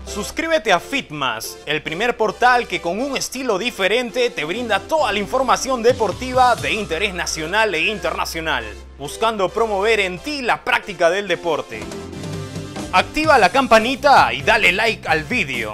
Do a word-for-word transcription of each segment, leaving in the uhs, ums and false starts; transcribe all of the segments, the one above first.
Suscríbete a Fitmas, el primer portal que con un estilo diferente te brinda toda la información deportiva de interés nacional e internacional, buscando promover en ti la práctica del deporte. Activa la campanita y dale like al vídeo.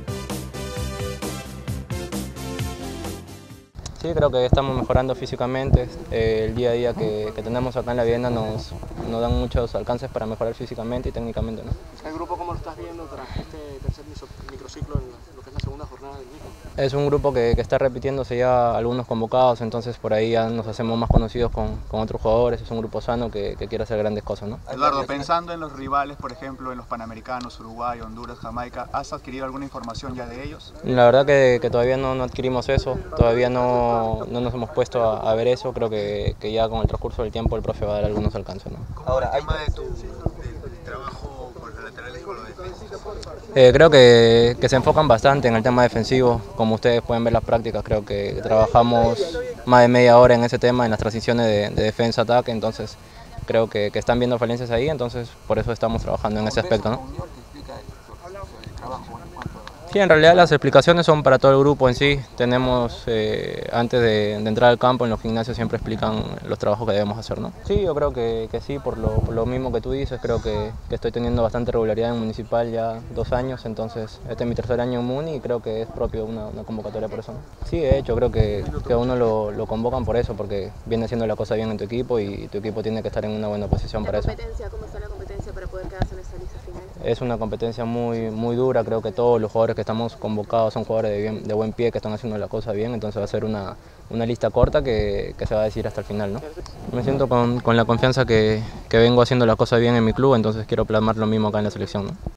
Sí, creo que estamos mejorando físicamente. Eh, el día a día que, que tenemos acá en la Vivienda nos, nos dan muchos alcances para mejorar físicamente y técnicamente, ¿no? ¿El grupo cómo lo estás viendo tras este tercer microciclo en lo que es la segunda jornada del mismo? Es un grupo que, que está repitiéndose ya algunos convocados, entonces por ahí ya nos hacemos más conocidos con, con otros jugadores. Es un grupo sano que, que quiere hacer grandes cosas, ¿no? Eduardo, pensando en los rivales, por ejemplo, en los Panamericanos, Uruguay, Honduras, Jamaica, ¿has adquirido alguna información ya de ellos? La verdad que, que todavía no, no adquirimos eso, todavía no, no nos hemos puesto a, a ver eso. Creo que, que ya con el transcurso del tiempo el profe va a dar algunos alcances, ¿no? Ahora, el tema de tu del trabajo con los laterales y con los defensas. Eh, creo que, que se enfocan bastante en el tema defensivo. Como ustedes pueden ver las prácticas, creo que trabajamos más de media hora en ese tema, en las transiciones de, de defensa-ataque, entonces creo que, que están viendo falencias ahí, entonces por eso estamos trabajando en ese aspecto, ¿no? Sí, en realidad las explicaciones son para todo el grupo en sí. Tenemos, eh, antes de, de entrar al campo, en los gimnasios siempre explican los trabajos que debemos hacer, ¿no? Sí, yo creo que, que sí, por lo, por lo mismo que tú dices. Creo que, que estoy teniendo bastante regularidad en Municipal ya dos años, entonces este es mi tercer año en Muni y creo que es propio una, una convocatoria por eso, ¿no? Sí, de hecho, creo que, que a uno lo, lo convocan por eso, porque viene haciendo la cosa bien en tu equipo y tu equipo tiene que estar en una buena posición para eso. ¿Cómo está la competencia para poder quedarse en esta lista final? Es una competencia muy, muy dura. Creo que todos los jugadores que estamos convocados son jugadores de, bien, de buen pie, que están haciendo la cosa bien, entonces va a ser una, una lista corta que, que se va a decir hasta el final, ¿no? Me siento con, con la confianza que, que vengo haciendo la cosa bien en mi club, entonces quiero plasmar lo mismo acá en la selección, ¿no?